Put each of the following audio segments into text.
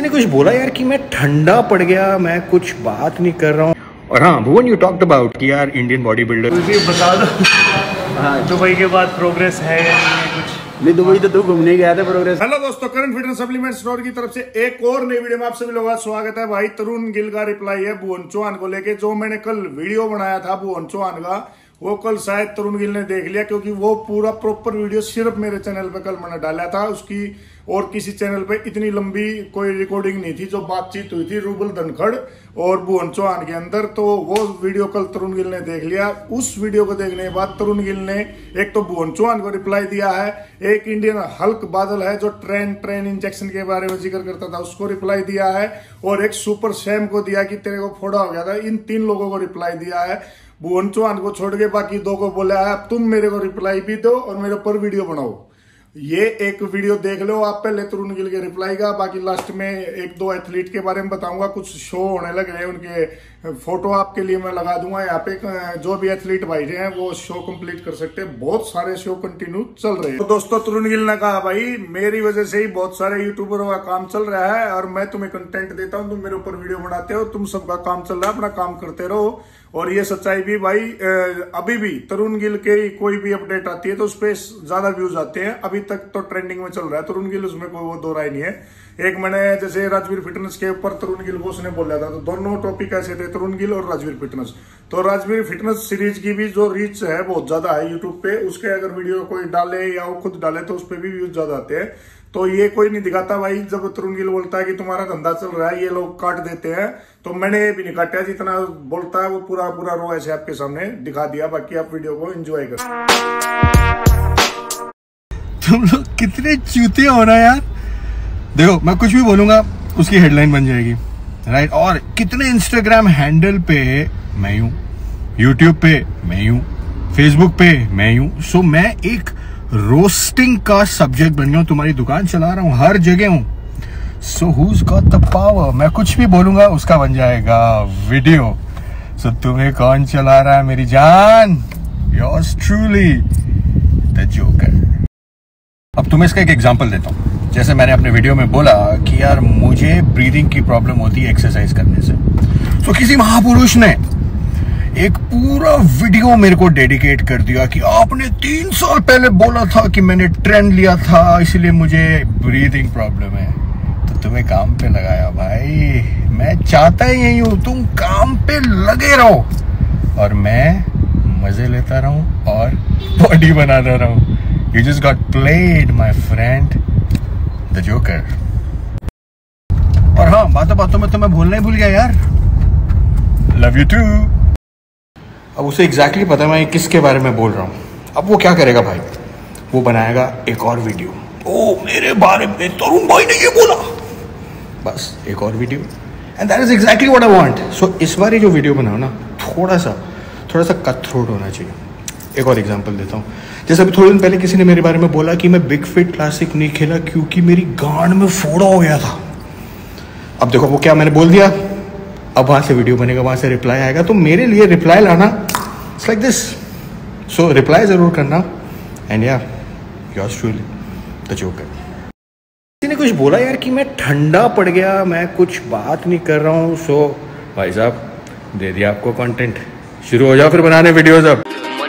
किसी ने कुछ बोला यार कि मैं ठंडा पड़ गया, मैं कुछ बात नहीं कर रहा हूँ। और हाँ भुवन, यू टॉक्ड अबाउट कि यार इंडियन बॉडी बिल्डर, बता दो हाँ दुबई के बाद प्रोग्रेस है या नहीं? कुछ नहीं, दुबई तो तू घूमने गया था प्रोग्रेस। हेलो दोस्तों, करंट फिटनेस सप्लीमेंट स्टोर की तरफ से एक और नई वीडियो में आप सभी लोगों का स्वागत है। भाई तरुण गिल का रिप्लाई है भुवन चौहान को लेके। जो मैंने कल वीडियो बनाया था भुवन चौहान का, वो कल शायद तरुण गिल ने देख लिया, क्योंकि वो पूरा प्रॉपर वीडियो सिर्फ मेरे चैनल पे कल मैंने डाला था। उसकी और किसी चैनल पे इतनी लंबी कोई रिकॉर्डिंग नहीं थी। जो बातचीत हुई थी रूबल धनखड़ और भुवन चौहान के अंदर, तो वो वीडियो कल तरुण गिल ने देख लिया। उस वीडियो को देखने के बाद तरुण गिल ने एक तो भुवन चौहान को रिप्लाई दिया है, एक इंडियन हल्क बादल है जो ट्रेन इंजेक्शन के बारे में जिक्र करता था, उसको रिप्लाई दिया है, और एक सुपर सैम को दिया कि तेरे को फोड़ा हो गया था। इन 3 लोगों को रिप्लाई दिया है। भुवन चौहान को छोड़ के बाकी 2 को बोला है तुम मेरे को रिप्लाई भी दो और मेरे ऊपर वीडियो बनाओ। ये एक वीडियो देख लो आप पहले तरुण गिल के रिप्लाई का। बाकी लास्ट में 1-2 एथलीट के बारे में बताऊंगा, कुछ शो होने लगे हैं, उनके फोटो आपके लिए मैं लगा दूंगा यहाँ पे। जो भी एथलीट भाई हैं वो शो कंप्लीट कर सकते हैं। बहुत सारे शो कंटिन्यू चल रहे हैं। तो दोस्तों तरुण गिल ने कहा भाई मेरी वजह से ही बहुत सारे यूट्यूबरों का काम चल रहा है, और मैं तुम्हें कंटेंट देता हूँ, तुम मेरे ऊपर वीडियो बनाते हो, तुम सबका काम चल रहा है, अपना काम करते रहो। और ये सच्चाई भी भाई, अभी भी तरुण गिल के कोई भी अपडेट आती है तो उस पर ज्यादा व्यूज आते हैं। अभी तक तो ट्रेंडिंग में चल रहा है तरुण गिल, उसमें कोई वो दो राय नहीं है। एक मैंने जैसे राजवीर फिटनेस के ऊपर तरुण गिल को उसने बोला था, तो दोनों टॉपिक ऐसे थे, तरुण गिल और राजवीर फिटनेस। तो राजवीर फिटनेस सीरीज की भी जो रीच है बहुत ज्यादा है यूट्यूब पे। उसके अगर वीडियो कोई डाले या वो खुद डाले तो उस पर भी व्यूज ज्यादा आते हैं। तो ये कोई नहीं दिखाता भाई। जब तरुण गिल बोलता है कि तुम्हारा धंधा चल रहा है, ये लोग काट देते हैं, तो मैंने ये भी नहीं काटा। जितना बोलता है वो पूरा रो ऐसे आपके सामने दिखा दिया। बाकी आप वीडियो को एंजॉय करें। तुम लोग कितने चूते हो ना यार। देखो मैं कुछ भी बोलूंगा उसकी हेडलाइन बन जाएगी, राइट। और कितने इंस्टाग्राम हैंडल पे मैं हूं, यूट्यूब पे मैं हूं, फेसबुक पे मैं हूं। सो मैं एक रोस्टिंग का सब्जेक्ट बन गया हूं, तुम्हारी दुकान चला रहा हूं, हर जगह हूं। So who's got the power. मैं कुछ भी बोलूंगा उसका बन जाएगा वीडियो। सो तुम्हें कौन चला रहा है मेरी जान? Yours truly the joker. अब तुम्हें इसका एक एग्जांपल देता हूं। जैसे मैंने अपने वीडियो में बोला कि यार मुझे ब्रीदिंग की प्रॉब्लम होती है एक्सरसाइज करने से। तो किसी महापुरुष ने एक पूरा वीडियो मेरे को डेडिकेट कर दिया कि आपने 3 साल पहले बोला था कि मैंने ट्रेंड लिया था, इसलिए मुझे ब्रीदिंग प्रॉब्लम है। तो तुम्हें काम पे लगाया भाई। मैं चाहता ही यही हूं, तुम काम पे लगे रहो और मैं मजे लेता रहूं और बॉडी बनाता रहूं। You just got played, my friend, the Joker. और हाँ, बातों में तो मैं भूलना ही भूल गया यार। Love you too. अब उसे एग्जैक्टली पता है मैं किसके बारे में बोल रहा हूँ। अब वो क्या करेगा भाई, वो बनाएगा एक और वीडियो। ओ मेरे बारे में तरुण भाई ने ये बोला, बस एक और video. And that is exactly what I want. So इस बार ये जो वीडियो बनाओ ना, थोड़ा सा कट थ्रोट होना चाहिए। एक और एग्जांपल देता हूँ। जैसे अभी थोड़े दिन पहले किसी ने मेरे बारे में बोला कि मैं बिग फिट क्लासिक नहीं खेला क्योंकि मेरी गांड में फोड़ा हो गया था। अब देखो वो क्या मैंने बोल दिया। अब वहां से वीडियो बनेगा, वहां से रिप्लाई आएगा, तो मेरे लिए रिप्लाई लाना it's like this. So reply जरूर करना। एंड या योर्स ट्रूली द जोकर। किसी ने कुछ बोला यार कि मैं ठंडा पड़ गया, मैं कुछ बात नहीं कर रहा हूँ। सो भाई साहब दे दिया आपको कंटेंट, शुरू हो जाओ फिर बनाने वीडियोज। अब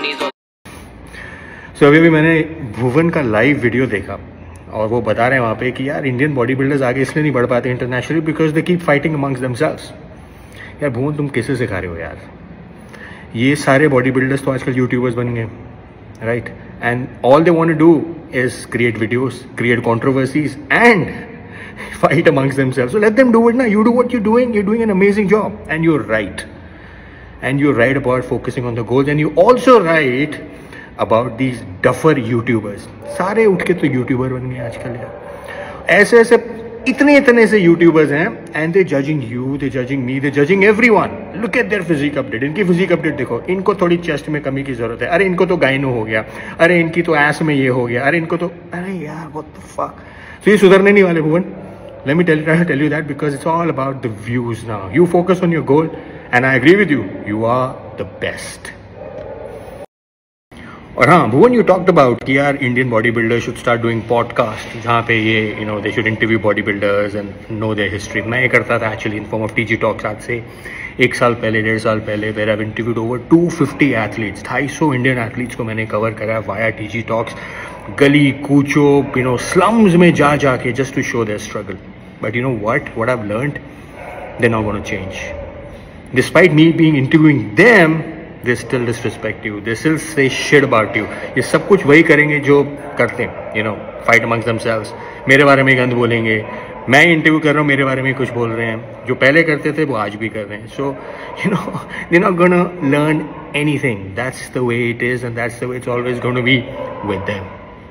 सो अभी मैंने भुवन का लाइव वीडियो देखा और वो बता रहे हैं वहाँ पे कि यार इंडियन बॉडी बिल्डर्स आगे इसलिए नहीं बढ़ पाते internationally because they keep fighting amongst themselves. यार भुवन तुम किसे सिखा रहे हो यार? ये सारे बॉडी बिल्डर्स तो आजकल यूट्यूबर्स बन गए, right. And all they want to do is create videos, create controversies and fight amongst themselves. So let them do it now. You do what you're doing. You're doing an amazing job. And you're right. And you're right about focusing on the goals. And you're also right about these duffer YouTubers. सारे उठ के तो YouTuber बन गए आजकल यार। ऐसे इतने से YouTubers हैं and they're judging you, they're judging me, they're judging everyone. Look at their physique update. इनकी physique update देखो। इनको थोड़ी चेस्ट में कमी की जरूरत है। अरे इनको तो गाइनो हो गया, अरे इनकी तो एस में ये हो गया, अरे इनको तो, अरे यार what the fuck। So ये सुधरने नहीं वाले भुवन। Let me tell you that because it's all about the views now. You focus on your goal and I agree with you. You are the best. और हाँ भुवन, यू टॉक्ड अबाउट कि यार Indian bodybuilder should start doing podcast जहाँ पे ये they should interview bodybuilders and know their history. मैं ये करता था actually in form of TG Talks आज से 1 साल पहले 1.5 साल पहले। Where I have interviewed over 250 athletes, 250 Indian athletes को मैंने कवर करा वाया टीजी टॉक्स, गली कूचो स्लम्स में जाके just to show their struggle. But you know what I have learned, they are not gonna change despite me being interviewing them. They still disrespect you, they still say shit about you। ये सब कुछ वही करेंगे जो करते हैं, fight amongst themselves। मेरे बारे में गंद बोलेंगे, मैं इंटरव्यू कर रहा हूँ मेरे बारे में कुछ बोल रहे हैं, जो पहले करते थे वो आज भी कर रहे हैं। So they're not gonna learn anything। That's the way it is and that's the way it's always going to be with them।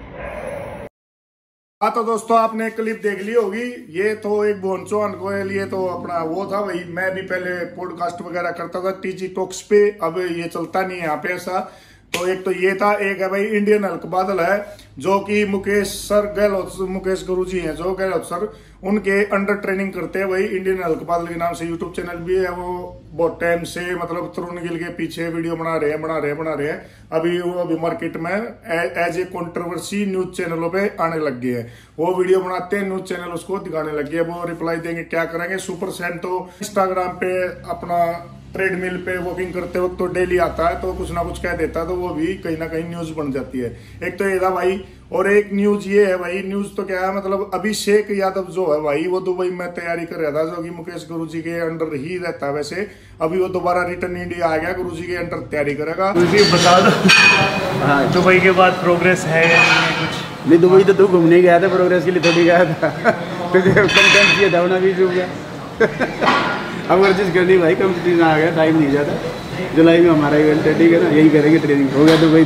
हाँ तो दोस्तों, आपने एक क्लिप देख ली होगी। ये तो एक भुवन चौहान को लिए तो अपना वो था भाई। मैं भी पहले पॉडकास्ट वगैरह करता था टीजी टॉक्स पे, अब ये चलता नहीं है यहाँ पे ऐसा। तो एक तो ये था, एक है भाई इंडियन हल्क बादल है, जो कि मुकेश गुरुजी हैं जो गहलोत सर, उनके अंडर ट्रेनिंग करते हैं भाई। इंडियन हल्क बादल के नाम से यूट्यूब चैनल भी है। वो बहुत टाइम से मतलब तरुण गिल के पीछे वीडियो बना रहे हैं। अभी मार्केट में एज ए कंट्रोवर्सी न्यूज चैनलों पे आने लग गए हैं। वो वीडियो बनाते हैं, न्यूज चैनल उसको दिखाने लग गए। वो रिप्लाई देंगे, क्या करेंगे। सुपर सैन तो इंस्टाग्राम पे अपना ट्रेडमिल पे वॉकिंग करते वक्त तो डेली आता है, तो कुछ ना कुछ कह देता है, तो वो भी कहीं ना कहीं न्यूज बन जाती है। एक तो ये था भाई, और एक न्यूज ये है भाई। न्यूज तो क्या है, मतलब अभिषेक यादव जो है भाई, वो दुबई में तैयारी कर रहा था, जो कि मुकेश गुरुजी के अंडर ही रहता है वैसे। अभी वो दोबारा रिटर्न इंडिया आ गया, गुरुजी के अंडर तैयारी करेगा। बता दो दुबई के बाद प्रोग्रेस है या नहीं कुछ? नहीं, दुबई तो तू घूमने गया था, प्रोग्रेस के लिए थोड़ी गया था। तुझे कंटेंट किया था होना भी डूब गया। अब वर्जिश करनी भाई, कंपटीशन आ गया, टाइम नहीं जाता। जुलाई में हमारा इवेंट है, ठीक है ना, यही करेंगे ट्रेनिंग। हो गया दुबई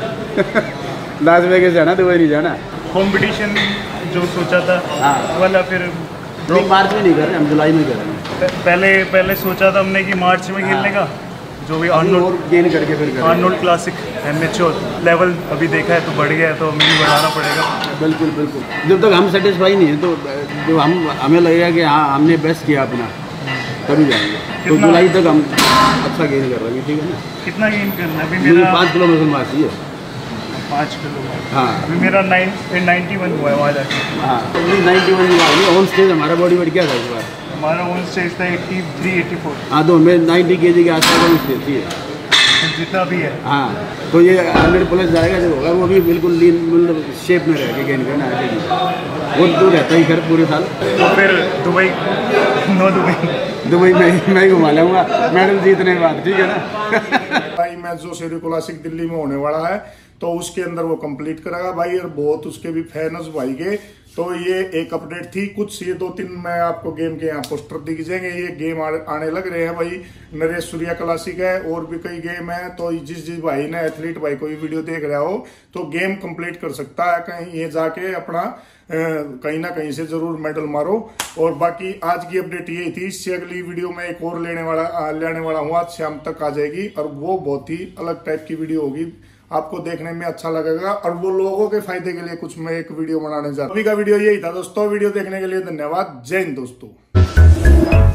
तरह लास वेगास जाना, दुबई नहीं जाना। कंपटीशन जो सोचा था वाला फिर मार्च में नहीं कर रहे, हम जुलाई में करेंगे। पहले सोचा था हमने कि मार्च में खेलने का, जो भी गेन करके फिर आर्नोल्ड क्लासिक एमेच्योर लेवल अभी देखा है तो बढ़ गया है, तो हमें भी बढ़ाना पड़ेगा। बिल्कुल। जब तक हम सेटिस्फाई नहीं है, तो जो हमें लगेगा कि हाँ हमने बेस्ट किया अपना, तभी जाएंगे। तो जुलाई तक हम अच्छा गेन कर रहे हैं, ठीक है ना। कितना गेन करना है? अभी मेरा 5 किलो मसल मास ही है। 5 किलो? हाँ, अभी मेरा 91 हुआ है वहाँ जाके। हाँ, 91 ऑन स्टेज हमारा बॉडी वेट क्या था इस बार? हमारा ऑन स्टेज था 83-84। हाँ, तो मैं 90 kg के आसपास ऑन स्टेज थी, जितना भी है। हाँ, तो ये 100+ जाएगा जो होगा, वो भी बिल्कुल लीन मतलब शेप में रह के गेन करना है। वो तो रहता ही खैर पूरे साल। तो फिर दुबई में मैं घुमा लाऊंगा मेडल जीतने के बाद, ठीक है ना। भाई मैच जो शेरी क्लासिक दिल्ली में होने वाला है, तो उसके अंदर वो कंप्लीट करेगा भाई। और बहुत उसके भी फैन भाई के। तो ये एक अपडेट थी कुछ, ये 2-3 मैं आपको गेम के यहाँ पोस्टर दिख जाएंगे। ये गेम आने लग रहे हैं भाई। नरेश सूर्या क्लासिक है, और भी कई गेम है। तो जिस भाई ने एथलीट भाई कोई वीडियो देख रहा हो, तो गेम कंप्लीट कर सकता है कहीं ये जाके अपना कहीं ना कहीं से जरूर मेडल मारो। और बाकी आज की अपडेट यही थी। इससे अगली वीडियो में एक और लेने वाला हूँ, आज शाम तक आ जाएगी। और वो बहुत ही अलग टाइप की वीडियो होगी, आपको देखने में अच्छा लगेगा, और वो लोगों के फायदे के लिए कुछ मैं एक वीडियो बनाने जा रहा हूँ। अभी का वीडियो यही था दोस्तों। वीडियो देखने के लिए धन्यवाद। जय हिंद दोस्तों।